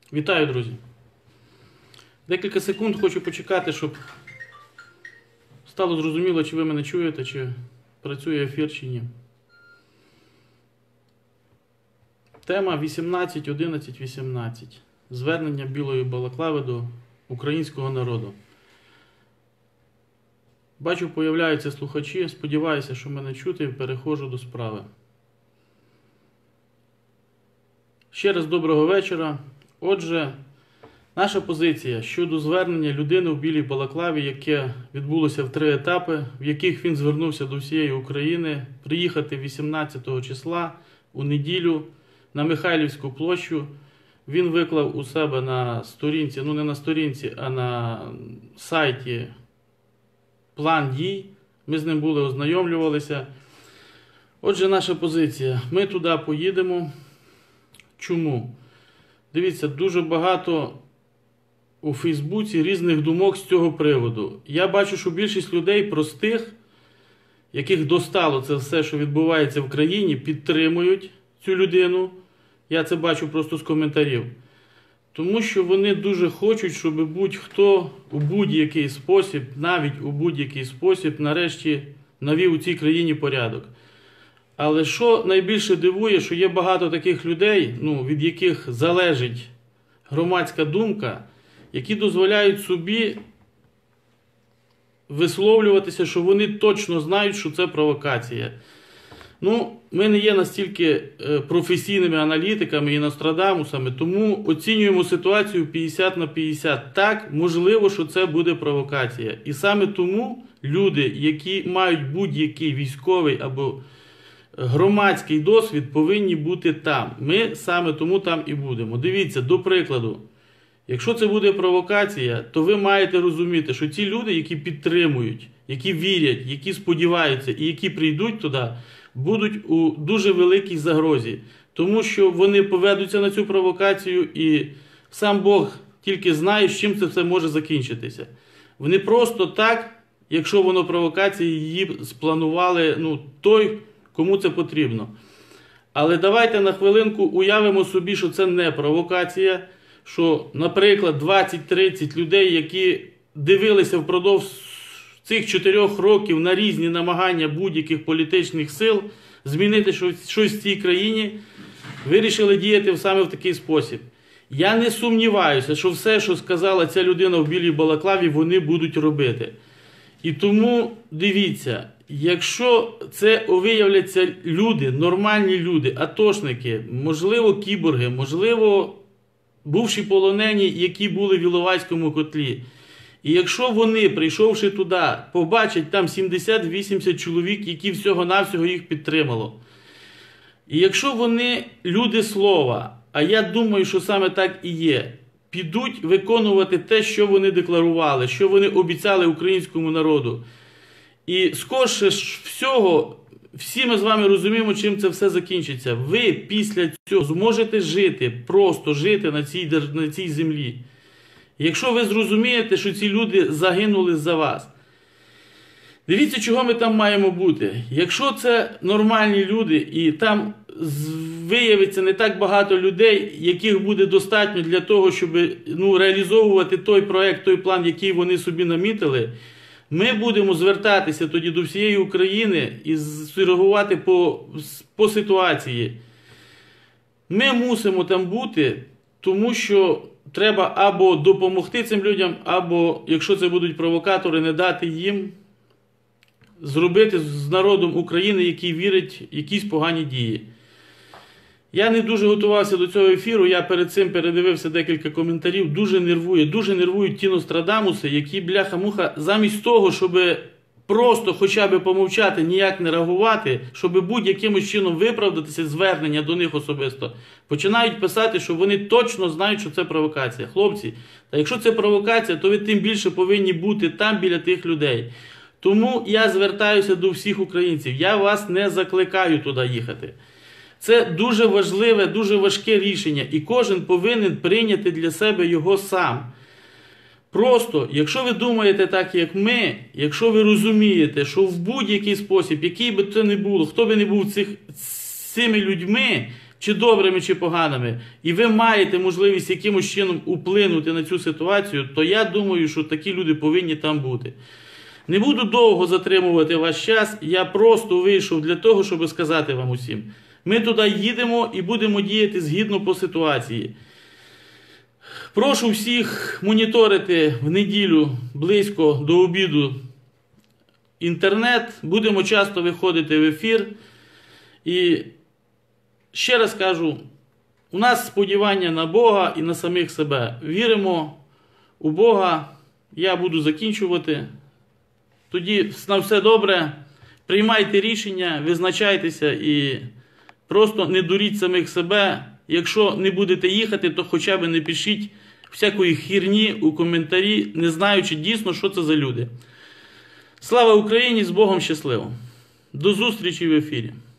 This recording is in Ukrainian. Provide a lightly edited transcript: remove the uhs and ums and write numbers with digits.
Вітаю, друзі! Декілька секунд хочу почекати, щоб стало зрозуміло, чи ви мене чуєте, чи працює ефір, чи ні. Тема 18.11.18. Звернення білої балаклави до українського народу. Бачу, появляються слухачі. Сподіваюся, що мене чути, переходжу до справи. Ще раз доброго вечора. Отже, наша позиція щодо звернення людини у білій балаклаві, яке відбулося в 3 етапи, в яких він звернувся до всієї України, приїхати 18 числа у неділю на Михайлівську площу. Він виклав у себе на сторінці, не на сторінці, а на сайті план дій. Ми з ним були, ознайомлювалися. Отже, наша позиція. Ми туди поїдемо. Чому? Дивіться, дуже багато у Фейсбуці різних думок з цього приводу. Я бачу, що більшість людей простих, яких достало це все, що відбувається в країні, підтримують цю людину. Я це бачу просто з коментарів. Тому що вони дуже хочуть, щоб будь-хто у будь-який спосіб, навіть у будь-який спосіб, нарешті навів у цій країні порядок. Але що найбільше дивує, що є багато таких людей, від яких залежить громадська думка, які дозволяють собі висловлюватися, що вони точно знають, що це провокація. Ми не є настільки професійними аналітиками і Нострадамусами, тому оцінюємо ситуацію 50/50. Так, можливо, що це буде провокація. І саме тому люди, які мають будь-який військовий або громадський досвід, повинні бути там. Ми саме тому там і будемо. Дивіться, до прикладу, якщо це буде провокація, то ви маєте розуміти, що ті люди, які підтримують, які вірять, які сподіваються і які прийдуть туди, будуть у дуже великій загрозі. Тому що вони поведуться на цю провокацію і сам Бог тільки знає, з чим це все може закінчитися. Вони просто так, якщо воно провокація, її спланували той, кому це потрібно. Але давайте на хвилинку уявимо собі, що це не провокація, що, наприклад, 20-30 людей, які дивилися впродовж цих 4 років на різні намагання будь-яких політичних сил змінити щось в цій країні, вирішили діяти саме в такий спосіб. Я не сумніваюся, що все, що сказала ця людина в білій балаклаві, вони будуть робити. І тому, дивіться, якщо це виявляться люди, нормальні люди, атошники, можливо, кіборги, можливо, бувші полонені, які були в Іловайському котлі, і якщо вони, прийшовши туди, побачать там 70-80 чоловік, які всього-навсього їх підтримало, і якщо вони, люди слова, а я думаю, що саме так і є, підуть виконувати те, що вони декларували, що вони обіцяли українському народу. І скорше всього, всі ми з вами розуміємо, чим це все закінчиться. Ви після цього зможете жити, просто жити на цій землі. Якщо ви зрозумієте, що ці люди загинули за вас. Дивіться, чого ми там маємо бути. Якщо це нормальні люди і там виявиться не так багато людей, яких буде достатньо для того, щоб реалізовувати той проект, той план, який вони собі намітили, ми будемо звертатися тоді до всієї України і реагувати по ситуації. Ми мусимо там бути, тому що треба або допомогти цим людям, або, якщо це будуть провокатори, не дати їм зробити з народом України, який вірить, якісь погані дії. Я не дуже готувався до цього ефіру, я перед цим передивився декілька коментарів, дуже нервують ті Нострадамуси, які, бляха-муха, замість того, щоб просто хоча б помовчати, ніяк не реагувати, щоб будь-якимось чином виправдатися, звернення до них особисто, починають писати, що вони точно знають, що це провокація. Хлопці, та якщо це провокація, то ви тим більше повинні бути там біля тих людей. Тому я звертаюся до всіх українців, я вас не закликаю туди їхати. Це дуже важливе, дуже важке рішення, і кожен повинен прийняти для себе його сам. Просто, якщо ви думаєте так, як ми, якщо ви розумієте, що в будь-який спосіб, який би це не було, хто би не був цими людьми, чи добрими, чи поганими, і ви маєте можливість якимось чином вплинути на цю ситуацію, то я думаю, що такі люди повинні там бути. Не буду довго затримувати ваш час, я просто вийшов для того, щоб сказати вам усім. Ми туди їдемо і будемо діяти згідно по ситуації. Прошу всіх моніторити в неділю близько до обіду інтернет, будемо часто виходити в ефір. І ще раз кажу, у нас сподівання на Бога і на самих себе. Віримо у Бога, я буду закінчувати. Тоді на все добре, приймайте рішення, визначайтеся і просто не дуріть самих себе. Якщо не будете їхати, то хоча б не пишіть всякої хірні у коментарі, не знаючи дійсно, що це за люди. Слава Україні, з Богом, щасливо! До зустрічі в ефірі!